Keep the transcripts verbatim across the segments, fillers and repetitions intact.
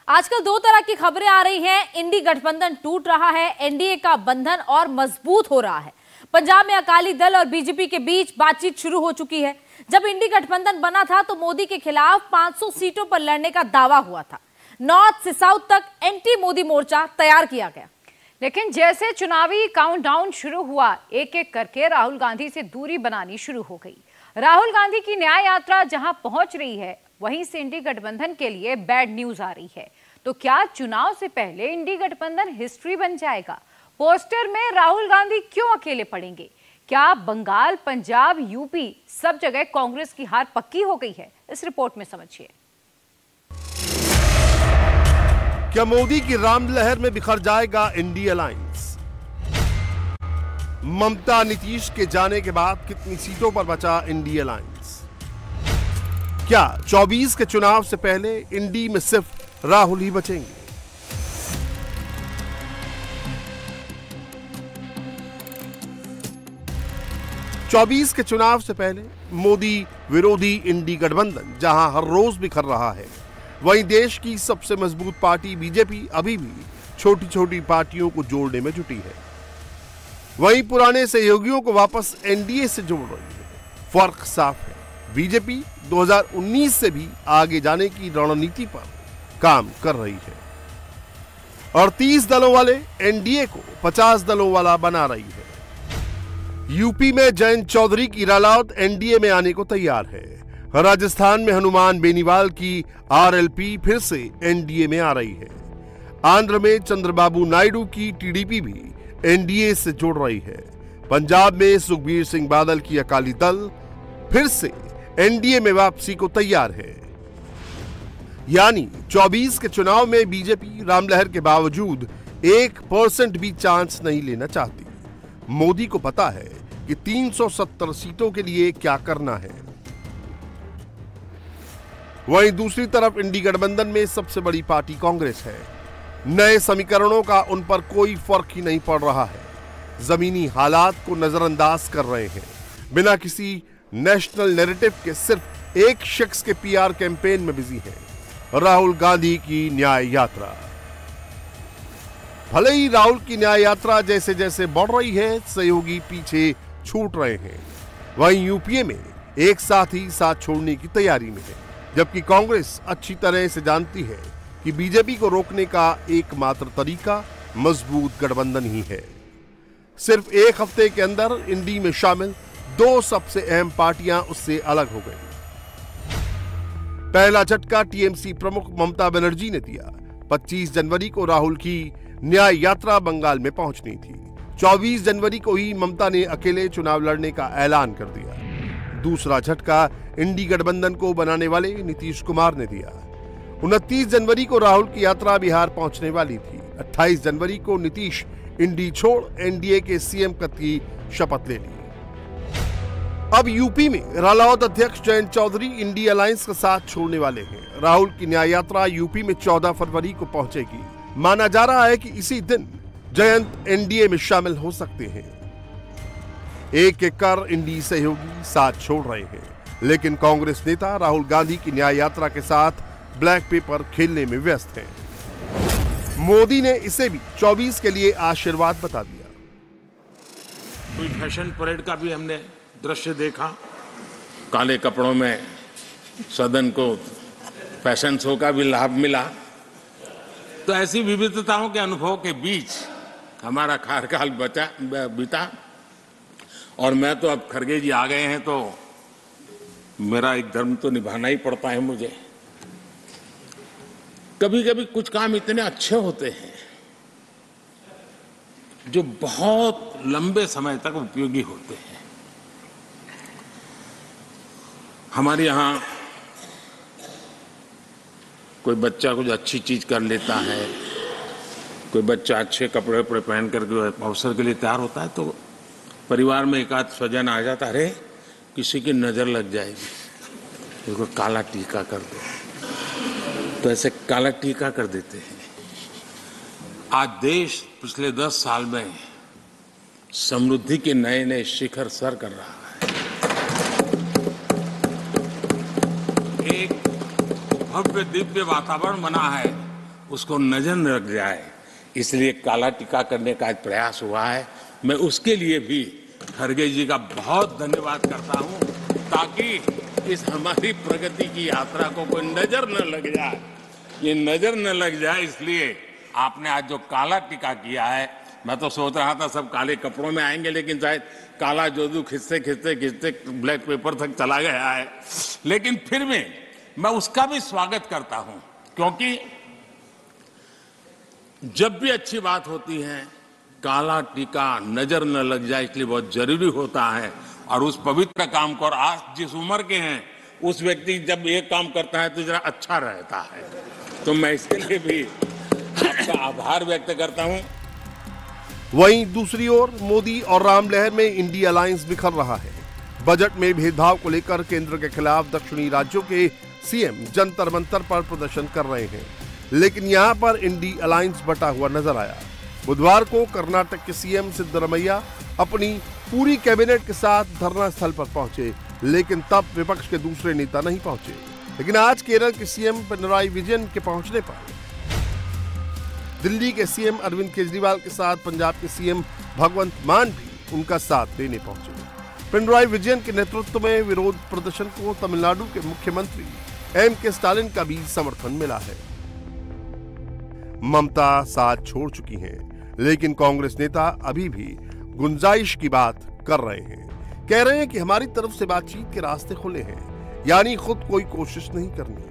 आजकल दो तरह की खबरें आ रही हैं। इंडी गठबंधन टूट रहा है, एनडीए का बंधन और मजबूत हो रहा है। पंजाब में अकाली दल और बीजेपी के बीच बातचीत शुरू हो चुकी है। जब इंडी गठबंधन बना था तो मोदी के खिलाफ पाँच सौ सीटों पर लड़ने का दावा हुआ था। नॉर्थ से साउथ तक एंटी मोदी मोर्चा तैयार किया गया। लेकिन जैसे चुनावी काउंटडाउन शुरू हुआ, एक एक करके राहुल गांधी से दूरी बनानी शुरू हो गई। राहुल गांधी की न्याय यात्रा जहां पहुंच रही है, वहीं से इंडी गठबंधन के लिए बैड न्यूज आ रही है। तो क्या चुनाव से पहले इंडी गठबंधन हिस्ट्री बन जाएगा? पोस्टर में राहुल गांधी क्यों अकेले पड़ेंगे? क्या बंगाल, पंजाब, यूपी सब जगह कांग्रेस की हार पक्की हो गई है? इस रिपोर्ट में समझिए। क्या मोदी की राम लहर में बिखर जाएगा इंडी अलायंस? ममता नीतीश के जाने के बाद कितनी सीटों पर बचा इंडी अलायंस? क्या चौबीस के चुनाव से पहले इंडी में सिर्फ राहुल ही बचेंगे? चौबीस के चुनाव से पहले मोदी विरोधी इंडी गठबंधन जहां हर रोज बिखर रहा है, वहीं देश की सबसे मजबूत पार्टी बीजेपी अभी भी छोटी छोटी पार्टियों को जोड़ने में जुटी है। वहीं पुराने सहयोगियों को वापस एनडीए से जोड़ रही है। फर्क साफ है, बीजेपी दो हज़ार उन्नीस से भी आगे जाने की रणनीति पर काम कर रही है और तीस दलों वाले एनडीए को पचास दलों वाला बना रही है। यूपी में जयंत चौधरी की रालावत एनडीए में आने को तैयार है। राजस्थान में हनुमान बेनीवाल की आरएलपी फिर से एनडीए में आ रही है। आंध्र में चंद्रबाबू नायडू की टीडीपी भी एनडीए से जोड़ रही है। पंजाब में सुखबीर सिंह बादल की अकाली दल फिर से एनडीए में वापसी को तैयार है। यानी चौबीस के चुनाव में बीजेपी रामलहर के बावजूद एक परसेंट भी चांस नहीं लेना चाहती। मोदी को पता है कि तीन सौ सत्तर सीटों के लिए क्या करना है। वहीं दूसरी तरफ इंडी गठबंधन में सबसे बड़ी पार्टी कांग्रेस है। नए समीकरणों का उन पर कोई फर्क ही नहीं पड़ रहा है। जमीनी हालात को नजरअंदाज कर रहे हैं। बिना किसी नेशनल नैरेटिव के सिर्फ एक शख्स के पीआर कैंपेन में बिजी है, राहुल गांधी की न्याय यात्रा। भले ही राहुल की न्याय यात्रा जैसे जैसे बढ़ रही है, सहयोगी पीछे छूट रहे हैं। वहीं यूपीए में एक साथ ही साथ छोड़ने की तैयारी में है, जबकि कांग्रेस अच्छी तरह से जानती है कि बीजेपी को रोकने का एकमात्र तरीका मजबूत गठबंधन ही है। सिर्फ एक हफ्ते के अंदर इंडी में शामिल दो सबसे अहम पार्टियां उससे अलग हो गई। पहला झटका टीएमसी प्रमुख ममता बनर्जी ने दिया। पच्चीस जनवरी को राहुल की न्याय यात्रा बंगाल में पहुंचनी थी। चौबीस जनवरी को ही ममता ने अकेले चुनाव लड़ने का ऐलान कर दिया। दूसरा झटका इंडी गठबंधन को बनाने वाले नीतीश कुमार ने दिया। उनतीस जनवरी को राहुल की यात्रा बिहार पहुंचने वाली थी। अट्ठाईस जनवरी को नीतीश इंडी छोड़ एनडीए के सीएम पद की शपथ ले ली। अब यूपी में रालोद अध्यक्ष जयंत चौधरी इंडी अलायंस के साथ छोड़ने वाले हैं। राहुल की न्याय यात्रा यूपी में चौदह फरवरी को पहुंचेगी। माना जा रहा है कि इसी दिन जयंत एनडीए में शामिल हो सकते हैं। एक एक कर इंडी सहयोगी साथ छोड़ रहे हैं, लेकिन कांग्रेस नेता राहुल गांधी की न्याय यात्रा के साथ ब्लैक पेपर खेलने में व्यस्त हैं। मोदी ने इसे भी चौबीस के लिए आशीर्वाद बता दिया। कोई फैशन परेड का भी हमने दृश्य देखा। काले कपड़ों में सदन को फैशन शो का भी लाभ मिला। तो ऐसी विविधताओं के अनुभव के बीच हमारा कार्यकाल बचा बीता और मैं तो अब खड़गे जी आ गए हैं, तो मेरा एक धर्म तो निभाना ही पड़ता है मुझे। कभी कभी कुछ काम इतने अच्छे होते हैं जो बहुत लंबे समय तक उपयोगी होते हैं। हमारे यहाँ कोई बच्चा कुछ अच्छी चीज कर लेता है, कोई बच्चा अच्छे कपड़े वपड़े पहन करके अवसर के लिए तैयार होता है, तो परिवार में एक आध स्वजन आ जाता, अरे किसी की नजर लग जाएगी, उसको काला टीका कर दो, तो ऐसे काला टीका कर देते हैं। आज देश पिछले दस साल में समृद्धि के नए नए शिखर सर कर रहा है। एक भव्य दिव्य वातावरण बना है उसको नजर न लग जाए, इसलिए काला टीका करने का प्रयास हुआ है। मैं उसके लिए भी खड़गे जी का बहुत धन्यवाद करता हूं, ताकि इस हमारी प्रगति की यात्रा को कोई नजर न लग जाए। ये नजर न लग जाए इसलिए आपने आज जो काला टीका किया है, मैं तो सोच रहा था सब काले कपड़ों में आएंगे, लेकिन शायद काला जोदू खिंचते खिंचते खिंचते ब्लैक पेपर तक चला गया है। लेकिन फिर भी मैं उसका भी स्वागत करता हूं, क्योंकि जब भी अच्छी बात होती है काला टीका नजर न लग जाए, इसलिए बहुत जरूरी होता है। और उस पवित्र काम को, और आज जिस उम्र के हैं उस व्यक्ति जब ये काम करता है तो जरा अच्छा रहता है, तो मैं इसके लिए भी आपका आभार व्यक्त करता हूं। वहीं दूसरी ओर मोदी और राम लहर में इंडी अलायंस बिखर रहा है। बजट में भेदभाव को लेकर केंद्र के खिलाफ दक्षिणी राज्यों के सीएम जंतर मंतर पर प्रदर्शन कर रहे हैं, लेकिन यहां पर इंडी अलायंस बटा हुआ नजर आया। बुधवार को कर्नाटक के सीएम सिद्धरमैया अपनी पूरी कैबिनेट के साथ धरना स्थल पर पहुंचे, लेकिन तब विपक्ष के दूसरे नेता नहीं पहुंचे। लेकिन आज केरल के सीएम पिनराई विजयन के पहुंचने पर दिल्ली के सीएम अरविंद केजरीवाल के साथ पंजाब के सीएम भगवंत मान भी उनका साथ देने पहुंचे। पिनराई विजयन के नेतृत्व में विरोध प्रदर्शन को तमिलनाडु के मुख्यमंत्री एम के स्टालिन का भी समर्थन मिला है। ममता साथ छोड़ चुकी हैं, लेकिन कांग्रेस नेता अभी भी गुंजाइश की बात कर रहे हैं। कह रहे हैं कि हमारी तरफ से बातचीत के रास्ते खुले हैं, यानी खुद कोई कोशिश नहीं करनी।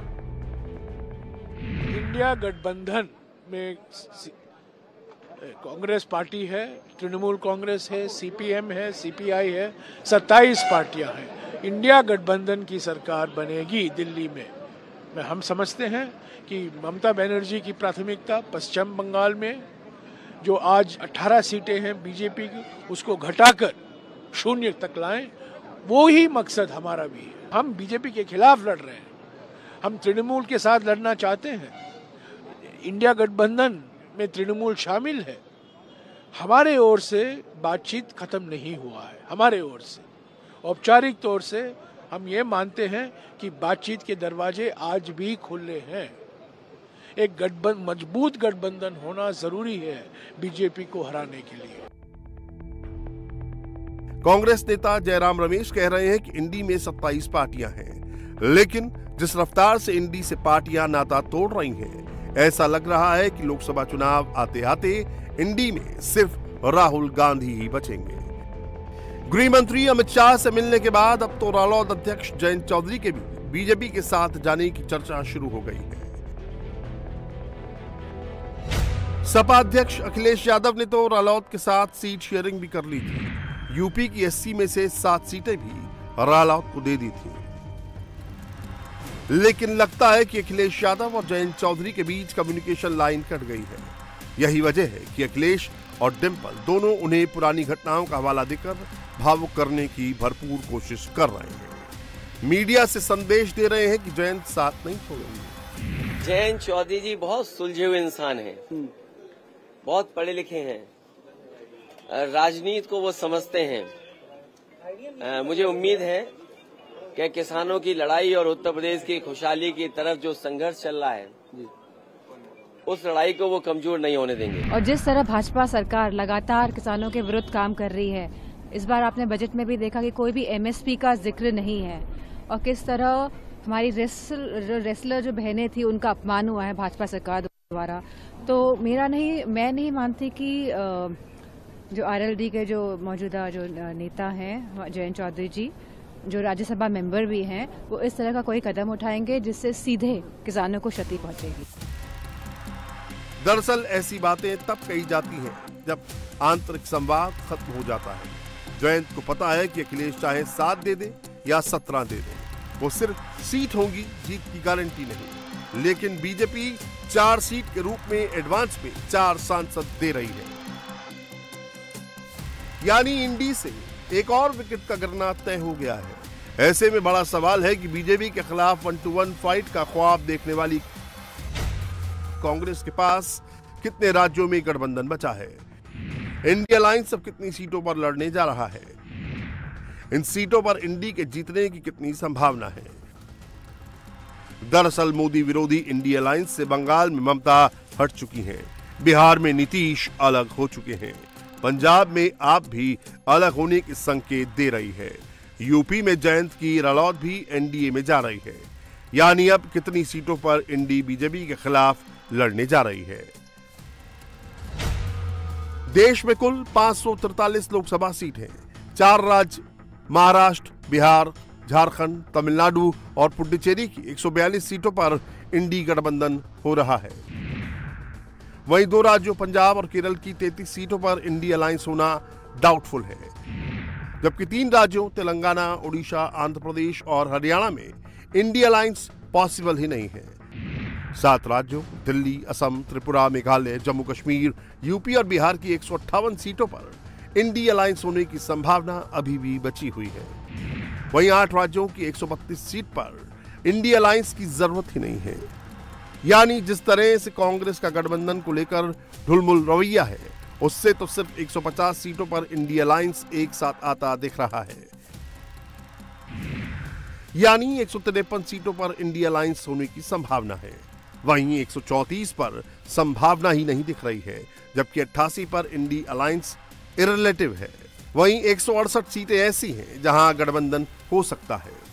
इंडिया गठबंधन में कांग्रेस पार्टी है, तृणमूल कांग्रेस है, सीपीएम है, सीपीआई है, सत्ताईस पार्टियां हैं। इंडिया गठबंधन की सरकार बनेगी दिल्ली में। में हम समझते हैं कि ममता बनर्जी की प्राथमिकता पश्चिम बंगाल में जो आज अठारह सीटें हैं बीजेपी की, उसको घटाकर शून्य तक लाएं, वो ही मकसद हमारा भी है। हम बीजेपी के खिलाफ लड़ रहे हैं, हम तृणमूल के साथ लड़ना चाहते हैं। इंडिया गठबंधन में तृणमूल शामिल है। हमारे ओर से बातचीत खत्म नहीं हुआ है। हमारे ओर से औपचारिक तौर से हम ये मानते हैं कि बातचीत के दरवाजे आज भी खुले हैं। एक गठबंधन, मजबूत गठबंधन होना जरूरी है बीजेपी को हराने के लिए। कांग्रेस नेता जयराम रमेश कह रहे हैं कि इंडी में सत्ताईस पार्टियां हैं, लेकिन जिस रफ्तार से इंडी से पार्टियां नाता तोड़ रही हैं, ऐसा लग रहा है कि लोकसभा चुनाव आते आते इंडी में सिर्फ राहुल गांधी ही बचेंगे। गृह मंत्री अमित शाह से मिलने के बाद अब तो रालोद अध्यक्ष जयंत चौधरी के भी बीजेपी के साथ जाने की चर्चा शुरू हो गई है। सपा अध्यक्ष अखिलेश यादव ने तो रालोद के साथ सीट शेयरिंग भी कर ली थी। यूपी की अस्सी में से सात सीटें भी रालोद को दे दी थी। लेकिन लगता है कि अखिलेश यादव और जयंत चौधरी के बीच कम्युनिकेशन लाइन कट गई है। यही वजह है कि अखिलेश और डिंपल दोनों उन्हें पुरानी घटनाओं का हवाला देकर भावुक करने की भरपूर कोशिश कर रहे हैं। मीडिया से संदेश दे रहे हैं कि जयंत साथ नहीं छोड़ेंगे। जयंत चौधरी जी बहुत सुलझे हुए इंसान हैं, बहुत पढ़े लिखे हैं, राजनीति को वो समझते हैं। मुझे उम्मीद है कि किसानों की लड़ाई और उत्तर प्रदेश की खुशहाली की तरफ जो संघर्ष चल रहा है, उस लड़ाई को वो कमजोर नहीं होने देंगे। और जिस तरह भाजपा सरकार लगातार किसानों के विरुद्ध काम कर रही है, इस बार आपने बजट में भी देखा कि कोई भी एमएसपी का जिक्र नहीं है, और किस तरह हमारी रेसल, रेसलर जो बहनें थी उनका अपमान हुआ है भाजपा सरकार द्वारा। तो मेरा नहीं, मैं नहीं मानती कि जो आरएलडी के जो मौजूदा जो नेता हैं जयंत चौधरी जी, जो राज्यसभा मेंबर भी हैं, वो इस तरह का कोई कदम उठाएंगे जिससे सीधे किसानों को क्षति पहुंचेगी। दरअसल ऐसी बातें तब कही जाती हैं जब आंतरिक संवाद खत्म हो जाता है। जयंत को पता है कि अखिलेश चाहे सात दे दे या सत्रह दे दे, वो सिर्फ सीट होगी, जीत की गारंटी नहीं। लेकिन बीजेपी चार सीट के रूप में एडवांस में चार सांसद दे रही है, यानी इंडी से एक और विकेट का गिरना तय हो गया है। ऐसे में बड़ा सवाल है कि बीजेपी के खिलाफ वन टू वन फाइट का ख्वाब देखने वाली कांग्रेस के पास कितने राज्यों में गठबंधन बचा है। इंडिया अलायंस अब कितनी सीटों पर लड़ने जा रहा है, इन सीटों पर इंडी के जीतने की कितनी संभावना है। दरअसल मोदी विरोधी इंडी अलायंस से बंगाल में ममता हट चुकी हैं, बिहार में नीतीश अलग हो चुके हैं, पंजाब में आप भी अलग होने के संकेत दे रही है, यूपी में जयंत की रलौद भी एनडीए में जा रही है। यानी अब कितनी सीटों पर इंडी बीजेपी के खिलाफ लड़ने जा रही है। देश में कुल पांच सौ तैंतालीस लोकसभा सीट हैं। चार राज्य महाराष्ट्र, बिहार, झारखंड, तमिलनाडु और पुडुचेरी की एक सौ बयालीस सीटों पर इंडी गठबंधन हो रहा है। वहीं दो राज्यों पंजाब और केरल की तैंतीस सीटों पर इंडी अलायंस होना डाउटफुल है, जबकि तीन राज्यों तेलंगाना, उड़ीसा, आंध्र प्रदेश और हरियाणा में इंडी अलायंस पॉसिबल ही नहीं है। सात राज्यों दिल्ली, असम, त्रिपुरा, मेघालय, जम्मू कश्मीर, यूपी और बिहार की एक सौ अट्ठावन सीटों पर इंडी अलायंस होने की संभावना अभी भी बची हुई है। वहीं आठ राज्यों की एक सौ बत्तीस सीट पर इंडी अलायंस की जरूरत ही नहीं है। यानी जिस तरह से कांग्रेस का गठबंधन को लेकर ढुलमुल रवैया है, उससे तो सिर्फ एक सौ पचास सीटों पर इंडी अलायंस एक साथ आता दिख रहा है। यानी एक सौ तिरपन सीटों पर इंडी अलायंस होने की संभावना है। वहीं एक सौ चौंतीस पर संभावना ही नहीं दिख रही है, जबकि अट्ठासी पर इंडी अलायंस इररिलेटिव है। वहीं एक सौ अड़सठ सीटें ऐसी हैं जहां गठबंधन हो सकता है।